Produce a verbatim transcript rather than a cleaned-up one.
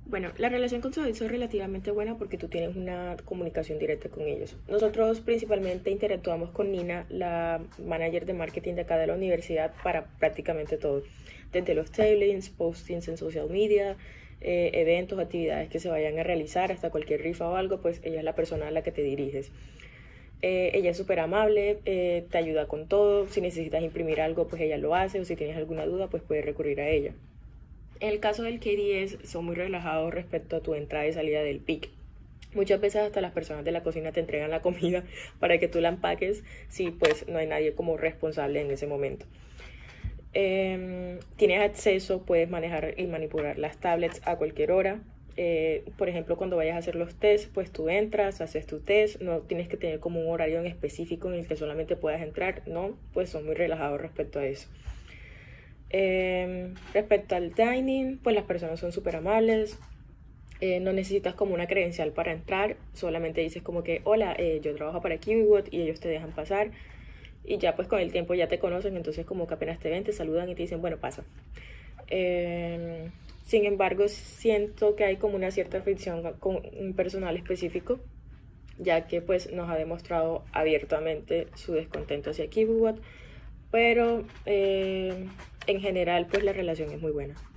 Bueno, la relación con Sodexo es relativamente buena porque tú tienes una comunicación directa con ellos. Nosotros principalmente interactuamos con Nina, la manager de marketing de acá de la universidad, para prácticamente todo. Desde los tailings, postings en social media, eh, eventos, actividades que se vayan a realizar, hasta cualquier rifa o algo, pues ella es la persona a la que te diriges. Eh, ella es súper amable, eh, te ayuda con todo. Si necesitas imprimir algo, pues ella lo hace, o si tienes alguna duda, pues puedes recurrir a ella. En el caso del K D S, son muy relajados respecto a tu entrada y salida del pick. Muchas veces hasta las personas de la cocina te entregan la comida para que tú la empaques, si pues no hay nadie como responsable en ese momento. Eh, tienes acceso, puedes manejar y manipular las tablets a cualquier hora. Eh, por ejemplo, cuando vayas a hacer los tests, pues tú entras, haces tu test, no tienes que tener como un horario en específico en el que solamente puedas entrar, no, pues son muy relajados respecto a eso. Eh, respecto al dining, pues las personas son súper amables. Eh, no necesitas como una credencial para entrar, solamente dices como que hola, eh, yo trabajo para KiwiWord, y ellos te dejan pasar, y ya pues con el tiempo ya te conocen, entonces como que apenas te ven, te saludan y te dicen bueno, pasa. Eh, sin embargo, siento que hay como una cierta fricción con un personal específico, ya que pues nos ha demostrado abiertamente su descontento hacia KiwiWord, pero eh, en general pues la relación es muy buena.